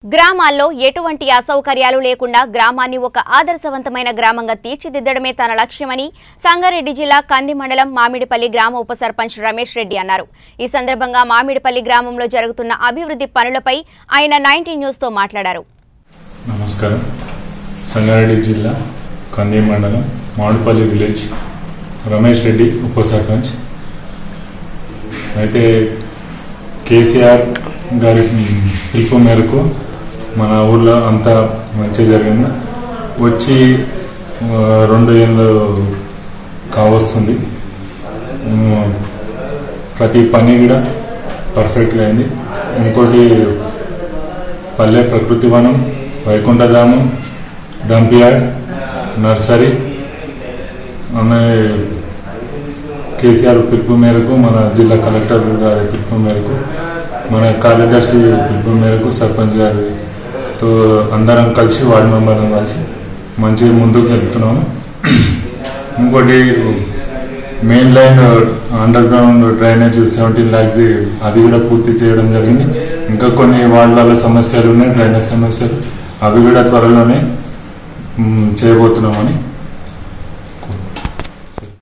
గ్రామాల్లో ఎటువంటి అసౌకర్యాలు లేకుండా గ్రామాన్ని ఒక ఆదర్శవంతమైన గ్రామంగా తీర్చిదిద్దడమే తన లక్ష్యమని సంగారెడ్డి జిల్లా కంది మండలం మామిడిపల్లి గ్రామ ఉప సర్పంచ్ రమేష్ రెడ్డి అన్నారు. ఈ సందర్భంగా మామిడిపల్లి గ్రామంలో జరుగుతున్న అభివృద్ధి పనులపై ఆయన 19 న్యూస్ తో మాట్లాడారు. నమస్కారం. సంగారెడ్డి జిల్లా కంది మండలం మామిడిపల్లి విలేజ్ రమేష్ రెడ్డి ఉప సర్పంచ్. అయితే కేసీఆర్ గారి పిలుపు మేరకు మన ఊళ్ళో అంతా మంచిగా జరిగింది. వచ్చి 2 ఏళ్ళు కావస్తుంది. ప్రతి పని కూడా పర్ఫెక్ట్గా అయింది. ఇంకోటి పల్లె ప్రకృతి వనం, వైకుంఠధామం, డంప్ యార్డ్, నర్సరీ అనే కేసీఆర్ పిలుపు మేరకు, మన జిల్లా కలెక్టర్ గారి పిలుపు మేరకు, మన కార్యదర్శి పిలుపు మేరకు, సర్పంచ్ గారితో అందరం కలిసి వార్డు మెంబర్లను కలిసి మంచిగా ముందుకు వెళ్తున్నాము. ఇంకోటి main line underground drainage 17 lakhs అది కూడా పూర్తి చేయడం జరిగింది. ఇంకా కొన్ని వార్డులలో సమస్యలు ఉన్నాయి, డ్రైనేజ్ సమస్యలు, అవి కూడా త్వరలోనే చేయబోతున్నామని